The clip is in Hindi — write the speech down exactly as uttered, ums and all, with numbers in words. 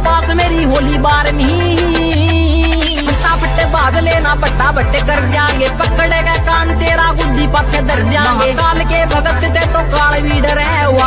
पास मेरी होली बारहवीं। फटाफट बाज लेना बट्टा बट्टे कर जाएंगे, पकड़ेगा कान तेरा गुड्डी पाछे धर जाएंगे। काल के भगत ते तो काल भी डरे,